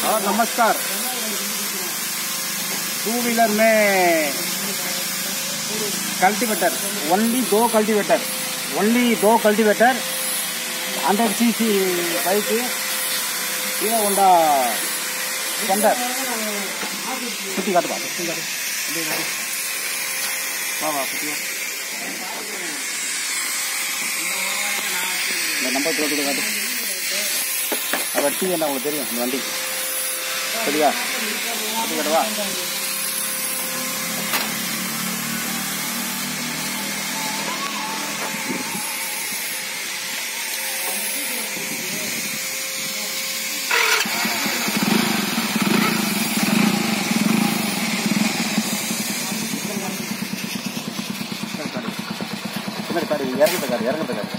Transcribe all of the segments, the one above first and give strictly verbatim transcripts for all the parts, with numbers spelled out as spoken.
और नमस्कार। Two wheeler में कल्टीवेटर, ओनली दो कल्टीवेटर ओनली दो cultivator hundred C C bike, Hero Honda Splendor. सुटी काट बा सुटी काट வா வா சுட்டி வா. இந்த நம்பர் பிளேட் காட்டு. அதை டீ என்ன உங்களுக்கு தெரியும் இந்த வண்டி, சரியா? சுட்டி காட்டுவா. காடு இறங்கிட்ட காடு இறங்கிட்ட காடு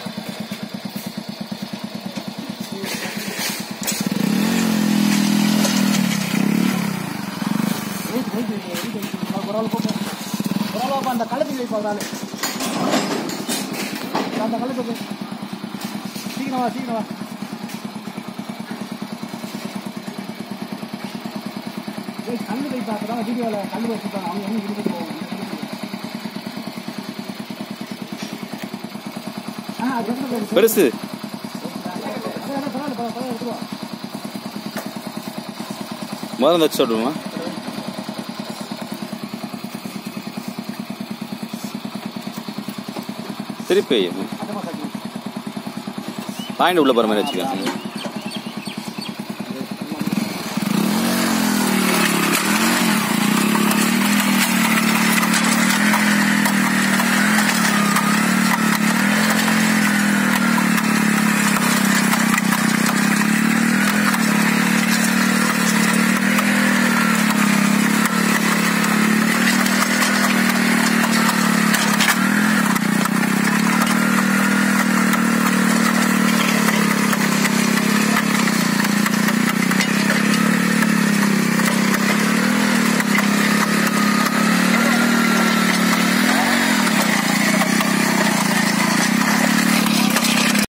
ஓரளவுக்கு அந்த கழுத்து வைப்பாரு அந்த கழுத்து சீக்கிரம் வா சீக்கிரம் வா. கல்லு வைப்பாக்குறாங்க வீடியோவில், கல்லு வச்சுருக்காங்க அவங்க வந்து விரும்பி போவாங்க. பெருசு மருந்து வச்சு சொல்லுமா? திருப்பி பாயிண்ட் உள்ள போற மாதிரி வச்சுக்க.